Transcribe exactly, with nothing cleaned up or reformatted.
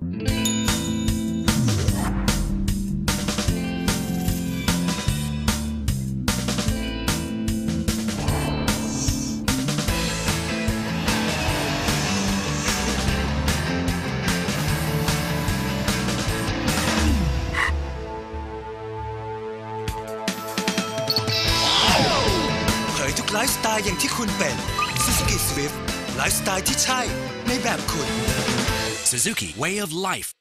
ไลฟ์สไตล์อย่างที่คุณเป็น Suzuki Swift ไลฟ์สไตล์ที่ใช่ในแบบคุณ Suzuki Way of Life